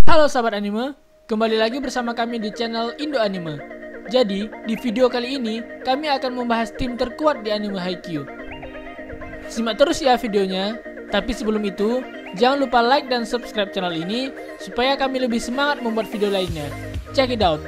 Halo sahabat anime, kembali lagi bersama kami di channel Indo Anime. Jadi, di video kali ini, kami akan membahas tim terkuat di anime Haikyuu. Simak terus ya videonya, tapi sebelum itu, jangan lupa like dan subscribe channel ini, supaya kami lebih semangat membuat video lainnya. Check it out!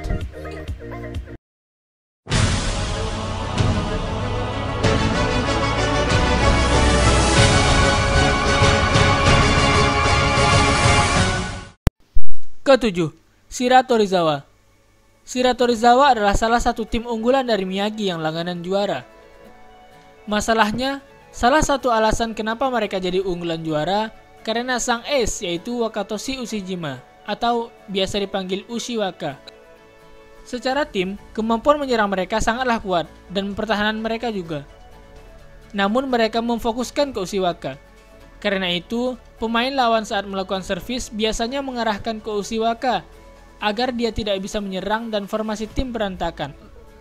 Ketujuh, Shira Torizawa. Shira Torizawa adalah salah satu tim unggulan dari Miyagi yang langganan juara. Masalahnya, salah satu alasan kenapa mereka jadi unggulan juara karena sang ace yaitu Wakatoshi Ushijima atau biasa dipanggil Ushiwaka. Secara tim, kemampuan menyerang mereka sangatlah kuat dan pertahanan mereka juga. Namun mereka memfokuskan ke Ushiwaka. Karena itu, pemain lawan saat melakukan servis biasanya mengarahkan ke Ushiwaka agar dia tidak bisa menyerang dan formasi tim berantakan.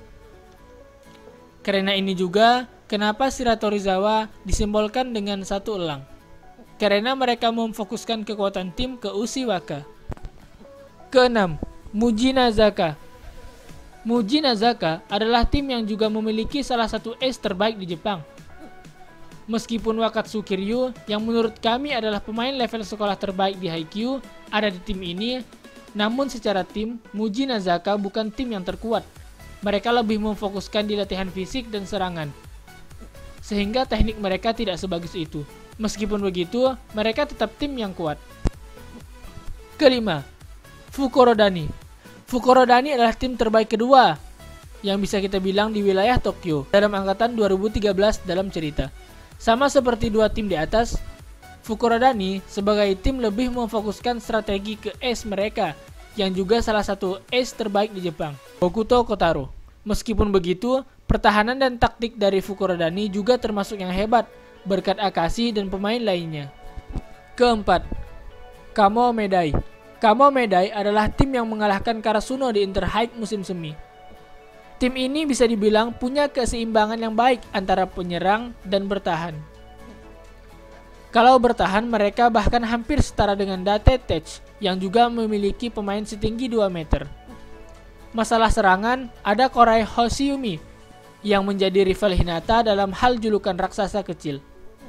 Karena ini juga kenapa Shira Torizawa disimbolkan dengan satu elang. Karena mereka memfokuskan kekuatan tim ke Ushiwaka. Keenam, Muji Nazaka. Muji Nazaka adalah tim yang juga memiliki salah satu ace terbaik di Jepang. Meskipun Wakatsu Kiryu yang menurut kami adalah pemain level sekolah terbaik di Haikyuu ada di tim ini, namun secara tim, Muji Nazaka bukan tim yang terkuat. Mereka lebih memfokuskan di latihan fisik dan serangan, sehingga teknik mereka tidak sebagus itu. Meskipun begitu, mereka tetap tim yang kuat. Kelima, Fukurodani. Fukurodani adalah tim terbaik kedua yang bisa kita bilang di wilayah Tokyo dalam angkatan 2013 dalam cerita. Sama seperti dua tim di atas, Fukurodani sebagai tim lebih memfokuskan strategi ke ace mereka, yang juga salah satu ace terbaik di Jepang, Bokuto Kotaro. Meskipun begitu, pertahanan dan taktik dari Fukurodani juga termasuk yang hebat, berkat Akashi dan pemain lainnya. Keempat, Kamo Medai. Kamo Medai adalah tim yang mengalahkan Karasuno di Interhype musim semi. Tim ini bisa dibilang punya keseimbangan yang baik antara penyerang dan bertahan. Kalau bertahan, mereka bahkan hampir setara dengan Date Tech yang juga memiliki pemain setinggi 2 meter. Masalah serangan, ada Korai Hoshiumi yang menjadi rival Hinata dalam hal julukan raksasa kecil.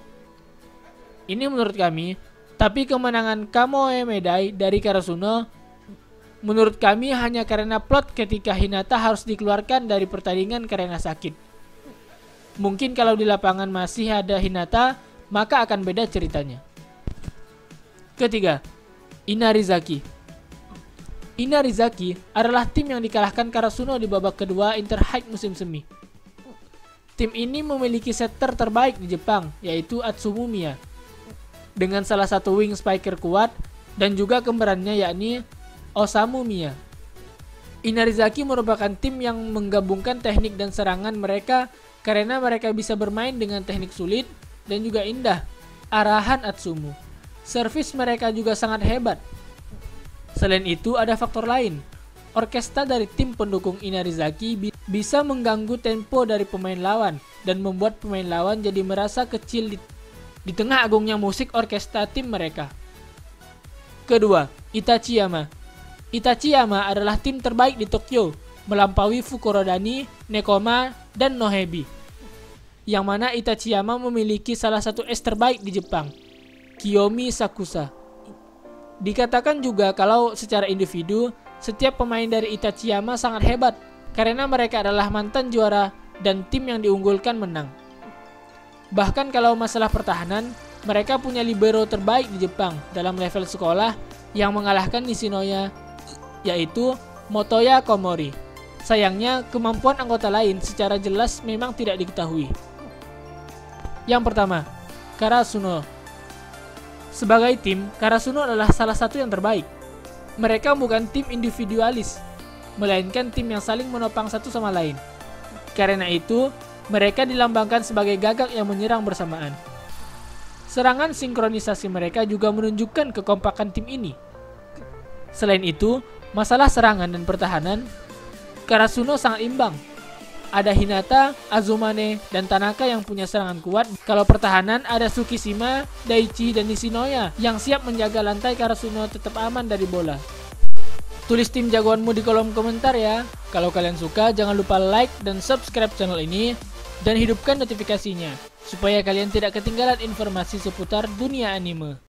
Ini menurut kami, tapi kemenangan Kamo Medai dari Karasuno menurut kami hanya karena plot ketika Hinata harus dikeluarkan dari pertandingan karena sakit. Mungkin kalau di lapangan masih ada Hinata, maka akan beda ceritanya. Ketiga, Inarizaki. Inarizaki adalah tim yang dikalahkan Karasuno di babak kedua Interhype musim semi. Tim ini memiliki setter terbaik di Jepang, yaitu Atsumu Miya, dengan salah satu wing spiker kuat dan juga kembarannya yakni Osamu Miya. Inarizaki merupakan tim yang menggabungkan teknik dan serangan mereka karena mereka bisa bermain dengan teknik sulit dan juga indah. Arahan Atsumu. Servis mereka juga sangat hebat. Selain itu ada faktor lain. Orkestra dari tim pendukung Inarizaki bisa mengganggu tempo dari pemain lawan dan membuat pemain lawan jadi merasa kecil di tengah agungnya musik orkestra tim mereka. Kedua, Itachiyama. Itachiyama adalah tim terbaik di Tokyo, melampaui Fukurodani, Nekoma, dan Nohebi. Yang mana Itachiyama memiliki salah satu ace terbaik di Jepang, Kiyomi Sakusa. Dikatakan juga kalau secara individu, setiap pemain dari Itachiyama sangat hebat, karena mereka adalah mantan juara dan tim yang diunggulkan menang. Bahkan kalau masalah pertahanan, mereka punya libero terbaik di Jepang dalam level sekolah yang mengalahkan Nishinoya, yaitu Motoya Komori. Sayangnya, kemampuan anggota lain secara jelas memang tidak diketahui. Yang pertama, Karasuno. Sebagai tim, Karasuno adalah salah satu yang terbaik. Mereka bukan tim individualis, melainkan tim yang saling menopang satu sama lain. Karena itu, mereka dilambangkan sebagai gagak yang menyerang bersamaan. Serangan sinkronisasi mereka juga menunjukkan kekompakan tim ini. Selain itu, masalah serangan dan pertahanan, Karasuno sangat imbang. Ada Hinata, Azumane, dan Tanaka yang punya serangan kuat. Kalau pertahanan ada Tsukishima, Daichi, dan Nishinoya yang siap menjaga lantai Karasuno tetap aman dari bola. Tulis tim jagoanmu di kolom komentar ya. Kalau kalian suka, jangan lupa like dan subscribe channel ini, dan hidupkan notifikasinya, supaya kalian tidak ketinggalan informasi seputar dunia anime.